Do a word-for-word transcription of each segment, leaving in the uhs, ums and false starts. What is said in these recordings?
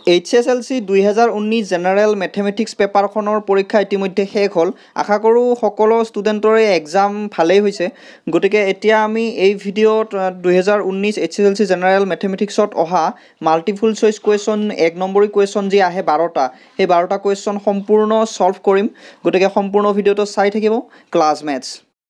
H S L C দুই হাজাৰ ঊনৈছ জেনেৰেল মেথমেটিক্স পেপাৰখনৰ পৰীক্ষা ইতিমধ্যে শেষ হ'ল। আশা কৰোঁ সকলো ষ্টুডেণ্টৰে এক্সাম ভালেই হৈছে। গতিকে এতিয়া আমি এই ভিডিঅ'ত দুই হাজাৰ ঊনৈছ H S L C general মেথমেটিক্সত অহা মাল্টিপুল চইচ কুৱেশ্যন এক নম্বৰী কুৱেশ্যন যি আহে বাৰটা, সেই বাৰটা কুৱেশ্যন সম্পূৰ্ণ ছল্ভ কৰিম। গতিকে সম্পূৰ্ণ ভিডিঅ'টো চাই থাকিব ক্লাছ মেথছ।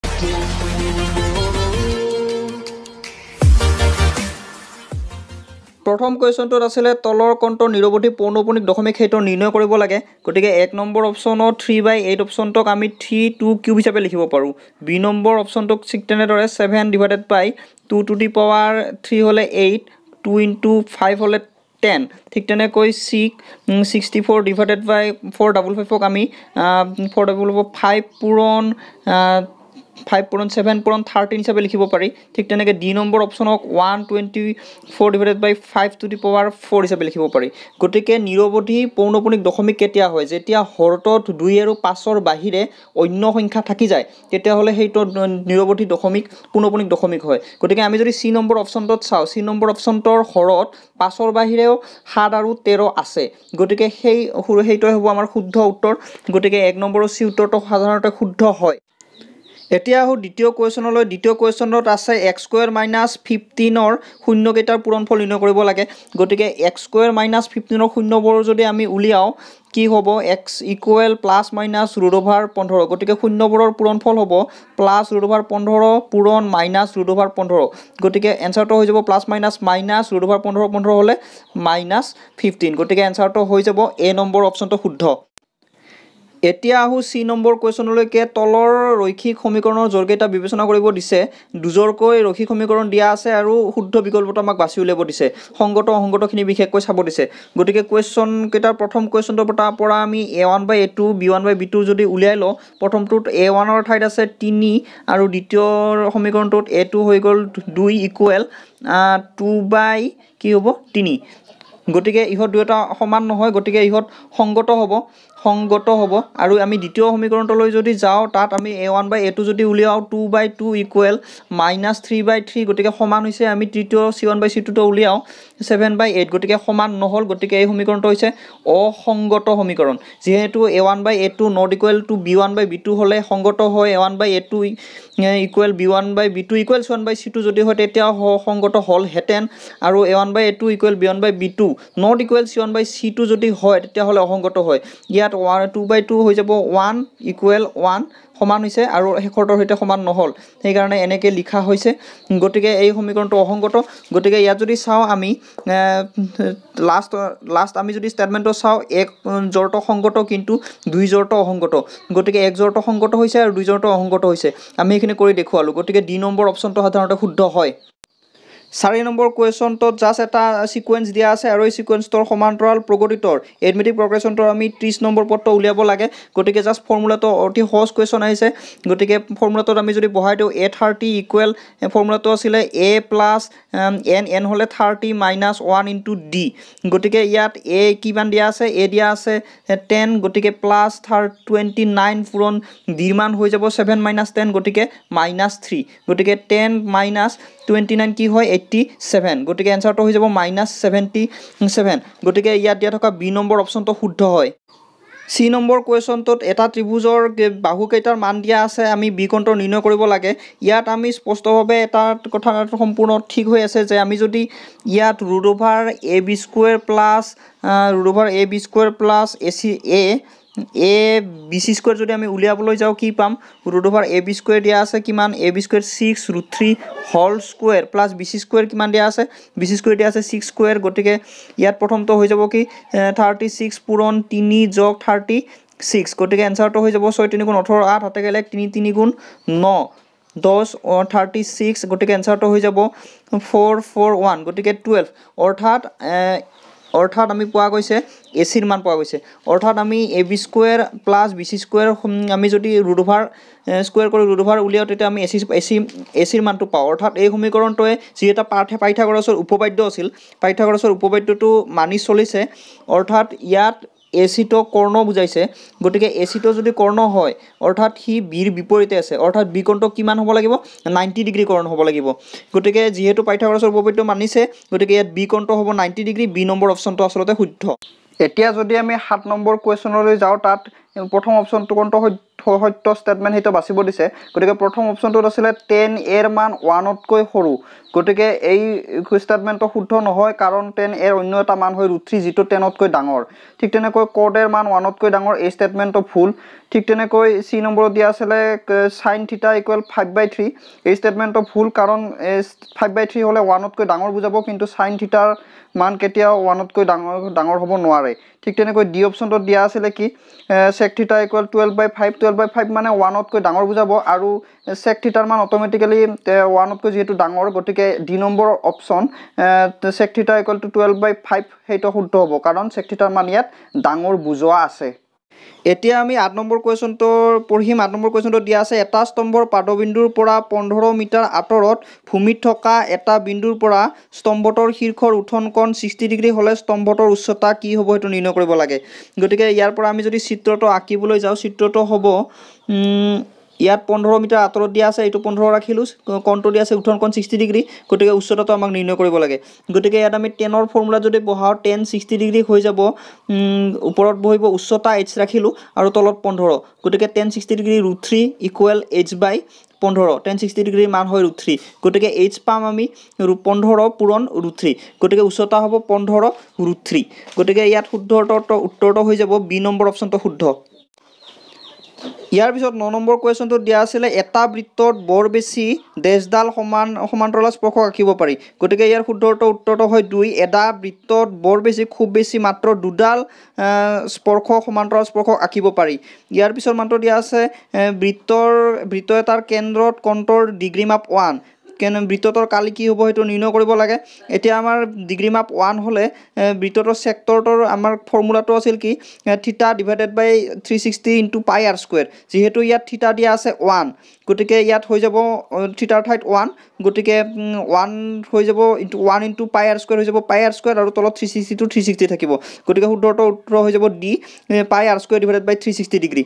প্ৰথম কুৱেশ্যনটোত আছিলে তলৰ কণ্টৰ নিৰৱধি পৌনঃপুনিক দশমিক সেইটো নিৰ্ণয় কৰিব লাগে। গতিকে এক নম্বৰ অপশ্যনত থ্ৰী বাই এইট অপশ্যনটোক আমি থ্ৰী টু কিউব হিচাপে লিখিব পাৰোঁ। বি নম্বৰ অপশ্যনটোক ঠিক তেনেদৰে seven divided by two to the power three হ'লে এইট, টু ইণ্টু ফাইভ হ'লে টেন। ঠিক তেনেকৈ six sixty four divided by four double ফাইভক আমি ফ'ৰ ডাবল ফাইভ পূৰণ ফাইভ পূৰণ ছেভেন পূৰণ থাৰ্টিন হিচাপে লিখিব পাৰি। ঠিক তেনেকৈ ডি নম্বৰ অপশ্যনক one twenty four divided by five to the power four হিচাপে লিখিব পাৰি। গতিকে নিৰৱধি পৌনঃপুনিক দশমিক কেতিয়া হয়? যেতিয়া হৰতত দুই আৰু পাঁচৰ বাহিৰে অন্য সংখ্যা থাকি যায়, তেতিয়াহ'লে সেইটো নিৰৱধি দশমিক পৌনঃপুনিক দশমিক হয়। গতিকে আমি যদি চি নম্বৰ অপশ্যনটোত চাওঁ, চি নম্বৰ অপশ্যনটোৰ হৰত পাঁচৰ বাহিৰেও সাত আৰু তেৰ আছে। গতিকে সেই সেইটোৱে হ'ব আমাৰ শুদ্ধ উত্তৰ। গতিকে এক নম্বৰৰ চি উত্তৰটো সাধাৰণতে শুদ্ধ হয়। এতিয়া আহোঁ দ্বিতীয় কুৱেশ্যনলৈ। দ্বিতীয় কুৱেশ্যনত আছে এক্স স্কুৱেৰ মাইনাছ ফিফটিনৰ শূন্যকেইটাৰ পূৰণফল নিৰ্ণয় কৰিব লাগে। গতিকে এক্স স্কুৱেৰ মাইনাছ ফিফটিনৰ শূন্যবোৰ যদি আমি উলিয়াওঁ কি হ'ব? X equal plus minus root over পোন্ধৰ। গতিকে শূন্যবোৰৰ পূৰণফল হ'ব প্লাছ ৰুট অভাৰ পোন্ধৰ পূৰণ মাইনাছ ৰুট অভাৰ পোন্ধৰ। গতিকে এনচাৰটো হৈ যাব plus minus minus root over পোন্ধৰ পোন্ধৰ হ'লে মাইনাছ ফিফটিন। গতিকে এনচাৰটো হৈ যাব এ নম্বৰ অপশ্যনটো শুদ্ধ। এতিয়া আহোঁ চি নম্বৰ কুৱেশ্যনলৈকে। তলৰ ৰৈখিক সমীকৰণৰ জোৰকেইটা বিবেচনা কৰিব দিছে। দুজোৰকৈ ৰৈখিক সমীকৰণ দিয়া আছে আৰু শুদ্ধ বিকল্পটো আমাক বাছি উলিয়াব দিছে। সংগত অসংগতখিনি বিশেষকৈ চাব দিছে। গতিকে কুৱেশ্যনকেইটাৰ প্ৰথম কুৱেশ্যনটোৰ পৰা আমি A one by A two B one by B two যদি উলিয়াই লওঁ, প্ৰথমটোত এ ওৱানৰ ঠাইত আছে তিনি আৰু দ্বিতীয় সমীকৰণটোত এ টু হৈ গ'ল দুই ইকুৱেল টু বাই কি হ'ব তিনি। গতিকে ইহঁত দুয়োটা সমান নহয়, গতিকে ইহঁত সংগত হ'ব সংগত হ'ব আৰু আমি দ্বিতীয় সমীকৰণটোলৈ যদি যাওঁ, তাত আমি A one by A two যদি উলিয়াওঁ two by two equal minus three by three. গতিকে সমান হৈছে। আমি তৃতীয় চি ওৱান বাই চি টুটো উলিয়াওঁ ছেভেন বাই এইট। গতিকে সমান নহ'ল। গতিকে এই সমীকৰণটো হৈছে অসংগত সমীকৰণ। যিহেতু A one by A two not equal to B one by B two হ'লে সংগত হয়। A one by A two equal B one by B two equal C one by C two যদি হয় তেতিয়া সংগত হ'লহেঁতেন। আৰু A one by A two equal B one by B two not equal C one by C two যদি হয় তেতিয়াহ'লে অসংগত হয়। ইয়াত ওৱান টু বাই টু হৈ যাব ওৱান ইকুৱেল ওৱান সমান হৈছে আৰু শেষৰটোৰ সৈতে সমান নহ'ল, সেইকাৰণে এনেকৈ লিখা হৈছে। গতিকে এই সমীকৰণটো অসংগত। গতিকে ইয়াত যদি চাওঁ আমি লাষ্ট লাষ্ট আমি যদি ষ্টেটমেণ্টটো চাওঁ, এক জোৰটো সংগত কিন্তু দুই জোৰটো অসংগত। গতিকে এক জোৰটো সংগত হৈছে আৰু দুই জোৰটো অসংগত হৈছে। আমি এইখিনি কৰি দেখুৱালোঁ। গতিকে ডি নম্বৰ অপশ্যনটো সাধাৰণতে শুদ্ধ হয়। চাৰি নম্বৰ কুৱেশ্যনটোত জাষ্ট এটা ছিকুৱেঞ্চ দিয়া আছে আৰু এই ছিকুৱেঞ্চটোৰ সমান্তৰাল প্ৰগতিটোৰ এডমেটিক প্ৰগ্ৰেশ্যনটোৰ আমি ত্ৰিছ নম্বৰ পদটো উলিয়াব লাগে। গতিকে জাষ্ট ফৰ্মুলাটো অতি সহজ কুৱেশ্যন আহিছে। গতিকে ফৰ্মুলাটোত আমি যদি বহাই দিওঁ এ থাৰ্টি ইকুৱেল ফৰ্মুলাটো আছিলে এ প্লাছ এন এন হ'লে thirty minus one into D. গতিকে ইয়াত এ কিমান দিয়া আছে? এ দিয়া আছে টেন। গতিকে প্লাছ থাৰ টুৱেণ্টি নাইন পূৰণ ডিৰ মান হৈ যাব ছেভেন মাইনাছ টেন। গতিকে মাইনাছ থ্ৰী। গতিকে টেন মাইনাছ টুৱেণ্টি নাইন কি হয়? Eighty seven. গতিকে এনচাৰটো হৈ যাব মাইনাছ ছেভেণ্টি ছেভেন। গতিকে ইয়াত দিয়া থকা বি নম্বৰ অপশ্যনটো শুদ্ধ হয়। চি নম্বৰ কুৱেশ্যনটোত এটা ত্ৰিভুজৰ বাহুকেইটাৰ মান দিয়া আছে। আমি বি কোণটো নিৰ্ণয় কৰিব লাগে। ইয়াত আমি স্পষ্টভাৱে এটা কথা সম্পূৰ্ণ ঠিক হৈ আছে যে আমি যদি ইয়াত root over A B square plus root over A B square plus A C A A B C square যদি আমি উলিয়াবলৈ যাওঁ কি পাম? Root over A B square দিয়া আছে কিমান? A B square six root three হল square plus B C square কিমান দিয়া আছে? বি চি স্কুৱেৰ দিয়া আছে ছিক্স স্কুৱেৰ। গতিকে ইয়াত প্ৰথমটো হৈ যাব কি থাৰ্টি ছিক্স পূৰণ তিনি যোগ থাৰ্টি ছিক্স। গতিকে এনচাৰটো হৈ যাব ছয় তিনি গুণ ওঠৰ আঠ হাতে গ'লে তিনি তিনি গুণ ন দহ থাৰ্টি ছিক্স। গতিকে এনচাৰটো হৈ যাব ফ'ৰ ফ'ৰ ওৱান। গতিকে টুৱেল্ভ। অৰ্থাৎ অৰ্থাৎ আমি পোৱা গৈছে এ চিৰ মান পোৱা গৈছে। অৰ্থাৎ আমি A B square plus B C square আমি যদি ৰুট অভাৰ স্কুৱেৰ কৰি ৰুট অভাৰ উলিয়াওঁ তেতিয়া আমি এ চি এ চি এ চিৰ মানটো পাওঁ। অৰ্থাৎ এই সমীকৰণটোৱে যি এটা পাৰ্থে পাইথাগোৰাছৰ উপপাদ্য আছিল, পাইথাগোৰাছৰ উপপাদ্যটো মানি চলিছে। অৰ্থাৎ ইয়াত এচিটো কৰ্ণ বুজাইছে গতিকে এচিটো যদি কৰ্ণ হয় অৰ্থাৎ সি বিৰ বিপৰীতে আছে অৰ্থাৎ বি কোণটো কিমান হ'ব লাগিব নাইণ্টি ডিগ্ৰী কৰ্ণ হ'ব লাগিব গতিকে যিহেতু পাইথাগোৰাছৰ উপপাদ্য মানিছে গতিকে ইয়াত বি কোণটো হ'ব নাইণ্টি ডিগ্ৰী বি নম্বৰ অপশ্যনটো আচলতে শুদ্ধ এতিয়া যদি আমি সাত নম্বৰ কুৱেশ্যনলৈ যাওঁ তাত প্ৰথম অপশ্যনটো কোনটো সত্য ষ্টেটমেণ্ট সেইটো বাছিব দিছে গতিকে প্ৰথম অপশ্যনটোত আছিলে টেন এৰ মান ওৱানতকৈ সৰু গতিকে এই ষ্টেটমেণ্টটো শুদ্ধ নহয় কাৰণ টেন এৰ অন্য এটা মান হয় ৰুট থ্ৰী যিটো টেনতকৈ ডাঙৰ ঠিক তেনেকৈ কড এৰ মান ওৱানতকৈ ডাঙৰ এই ষ্টেটমেণ্টটো ভুল ঠিক তেনেকৈ চি নম্বৰত দিয়া আছিলে সাইন থিটা ইকুৱেল ফাইভ বাই থ্ৰী এই ষ্টেটমেণ্টটো ভুল কাৰণ ফাইভ বাই থ্ৰী হ'লে ওৱানতকৈ ডাঙৰ বুজাব কিন্তু সাইন থিটাৰ মান কেতিয়াও ওৱানতকৈ ডাঙৰ ডাঙৰ হ'ব নোৱাৰে ঠিক তেনেকৈ ডি অপশ্যনটোত দিয়া আছিলে কি sec theta equal twelve by five twelve by five মানে ওৱানতকৈ ডাঙৰ বুজাব আৰু sec theta মান অটোমেটিক্যালি ওৱানতকৈ যেহেতু ডাঙৰ গতিকে D number option sec theta equal to twelve by five সেইটো শুদ্ধ হ'ব কাৰণ sec theta মান ইয়াত ডাঙৰ বুজোৱা আছে এতিয়া আমি আঠ নম্বৰ কুৱেশ্যনটোৰ পঢ়িম আঠ নম্বৰ কুৱেশ্যনটো দিয়া আছে এটা স্তম্ভৰ পাদবিন্দুৰ পৰা পোন্ধৰ মিটাৰ আঁতৰত ভূমিত থকা এটা বিন্দুৰ পৰা স্তম্ভটোৰ শীৰ্ষৰ উঠন কোণ ষাঠি ডিগ্ৰী হ'লে স্তম্ভটোৰ উচ্চতা কি হ'ব সেইটো নিৰ্ণয় কৰিব লাগে গতিকে ইয়াৰ পৰা আমি যদি চিত্ৰটো আঁকিবলৈ যাওঁ চিত্ৰটো হ'ব ইয়াত পোন্ধৰ মিটাৰ আঁতৰত দিয়া আছে এইটো পোন্ধৰ ৰাখিলোঁ কোণটো দিয়া আছে উঠন কোণ ষাঠি ডিগ্ৰী গতিকে উচ্চতাটো আমাক নিৰ্ণয় কৰিব লাগে গতিকে ইয়াত আমি টেনৰ ফৰ্মুলা যদি বহাও টেন ষাঠি ডিগ্ৰী হৈ যাব ওপৰত বহিব উচ্চতা h ৰাখিলোঁ আৰু তলত পোন্ধৰ গতিকে টেন ষাঠি degree root three equal h by পোন্ধৰ টেন ষাঠি ডিগ্ৰীৰ মান হয় ৰুট থ্ৰী গতিকে h পাম আমি পোন্ধৰ পূৰণ ৰুট থ্ৰী গতিকে উচ্চতা হ'ব পোন্ধৰ ৰুট থ্ৰী গতিকে ইয়াত শুদ্ধ উত্তৰটো হৈ যাব বি নম্বৰ অপশ্যনটো শুদ্ধ ইয়াৰ পিছত ন নম্বৰ কুৱেশ্যনটো দিয়া আছিলে এটা বৃত্তত বৰ বেছি ডেছডাল সমান সমান্তৰাল স্পৰ্শক আঁকিব পাৰি গতিকে ইয়াৰ শুদ্ধ উত্তৰটো হয় দুই এটা বৃত্তত বৰ বেছি খুব বেছি মাত্ৰ দুডাল স্পৰ্শ সমান্তৰাল স্পৰ্শক আঁকিব পাৰি ইয়াৰ পিছত মাত্ৰ দিয়া আছে বৃত্তৰ বৃত্ত এটাৰ কেন্দ্ৰত কোণটোৰ ডিগ্ৰী মাপ ওৱান কেন বৃত্তটোৰ কালি কি হ'ব সেইটো নিৰ্ণয় কৰিব লাগে এতিয়া আমাৰ ডিগ্ৰী মাপ ওৱান হ'লে বৃত্তটোৰ চেক্টৰটোৰ আমাৰ ফৰ্মুলাটো আছিল কি theta divided by three sixty into pi R square যেহেতু ইয়াত থিটা দিয়া আছে ওৱান গতিকে ইয়াত হৈ যাব থিটাৰ ঠাইত ওৱান গতিকে ওৱান হৈ যাব into one into pi R square হৈ যাব পাই আৰ স্কুৱেৰ আৰু তলত three sixty to three sixty থাকিব গতিকে শুদ্ধটো উত্তৰ হৈ যাব D pi R square divided by three sixty degree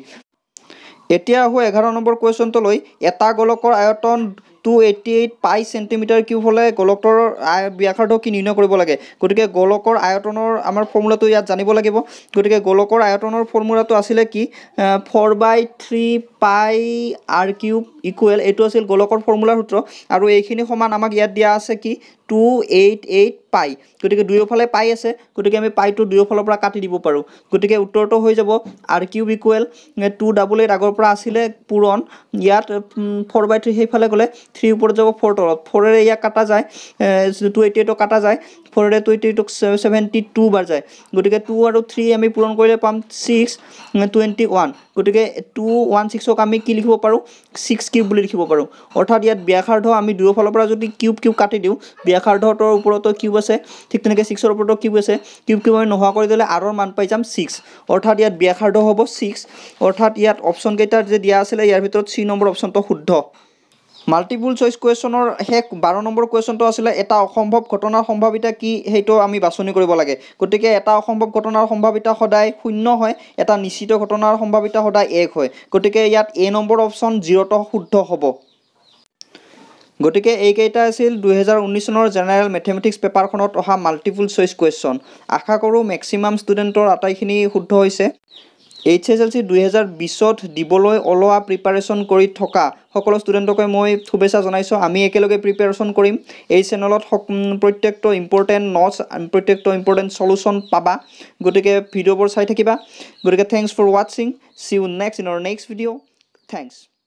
এতিয়া আহোঁ এঘাৰ নম্বৰ কুৱেশ্যনটোলৈ এটা গোলকৰ আয়তন two eighty eight pi centimetre cube হ'লে গোলকৰ ব্যাসাৰ্ধ কি নিৰ্ণয় কৰিব লাগে গতিকে গোলকৰ আয়তনৰ আমাৰ ফৰ্মুলাটো ইয়াত জানিব লাগিব গতিকে গোলকৰ আয়তনৰ ফৰ্মুলাটো আছিলে কি four by three pi R cube equal এইটো আছিল গোলকৰ ফৰ্মুলাৰ সূত্ৰ আৰু এইখিনি সমান আমাক ইয়াত দিয়া আছে কি টু এইট এইট পাই গতিকে দুয়োফালে পাই আছে গতিকে আমি পাইটো দুয়োফালৰ পৰা কাটি দিব পাৰোঁ গতিকে উত্তৰটো হৈ যাব R cube equal to double eight আগৰ পৰা আছিলে পূৰণ ইয়াত ফ'ৰ বাই থ্ৰী সেইফালে গ'লে থ্ৰী ওপৰত যাব ফ'ৰ তলত ফ'ৰেৰে ইয়াক কাটা যায় টু এইটি এইটক কাটা যায় ফ'ৰেৰে টু এইটি এইটক ছেভেণ্টি টু বাৰ যায় গতিকে টু আৰু থ্ৰী আমি পূৰণ কৰিলে পাম ছিক্স টুৱেণ্টি ওৱান গতিকে টু ওৱান ছিক্সক আমি কি লিখিব পাৰোঁ ছিক্স কিউব বুলি লিখিব পাৰোঁ অৰ্থাৎ ইয়াত ব্যাসাৰ্ধ আমি দুয়োফালৰ পৰা যদি কিউব কিউব কাটি দিওঁ ব্যাসাৰ্ধটোৰ ওপৰতো কিউব আছে ঠিক তেনেকৈ ছিক্সৰ ওপৰতো কিউব আছে কিউব কিউব আমি নোহোৱা কৰি দিলে আৰৰ মান পাই যাম ছিক্স অৰ্থাৎ ইয়াত ব্যাসাৰ্ধ হ'ব ছিক্স অৰ্থাৎ ইয়াত অপশ্যন কেইটাত যে দিয়া আছিলে ইয়াৰ ভিতৰত চি নম্বৰ অপশ্যনটো শুদ্ধ মাল্টিপুল চইচ কুৱেশ্যনৰ শেষ বাৰ নম্বৰ কুৱেশ্যনটো আছিলে এটা অসম্ভৱ ঘটনাৰ সম্ভাৱিতা কি সেইটো আমি বাছনি কৰিব লাগে গতিকে এটা অসম্ভৱ ঘটনাৰ সম্ভাৱিতা সদায় শূন্য হয় এটা নিশ্চিত ঘটনাৰ সম্ভাৱিতা সদায় এক হয় গতিকে ইয়াত এ নম্বৰ অপশ্যন জিৰ'টো শুদ্ধ হ'ব গতিকে এইকেইটা আছিল দুহেজাৰ ঊনৈছ চনৰ জেনেৰেল মেথমেটিক্স পেপাৰখনত অহা মাল্টিপুল চইচ কুৱেশ্যন আশা কৰোঁ মেক্সিমাম ষ্টুডেণ্টৰ আটাইখিনি শুদ্ধ হৈছে এইচ এছ এল চি দুহেজাৰ বিছত দিবলৈ ওলোৱা প্ৰিপাৰেশ্যন কৰি থকা সকলো ষ্টুডেণ্টকে মই শুভেচ্ছা জনাইছোঁ আমি একেলগে প্ৰিপাৰেশ্যন কৰিম এই চেনেলত প্ৰত্যেকটো ইম্পৰ্টেণ্ট নটছ প্ৰত্যেকটো ইম্পৰ্টেণ্ট চলুশ্যন পাবা গতিকে ভিডিঅ'বোৰ চাই থাকিবা গতিকে থেংকছ ফৰ ৱাটছিং see you next in our next video' thanks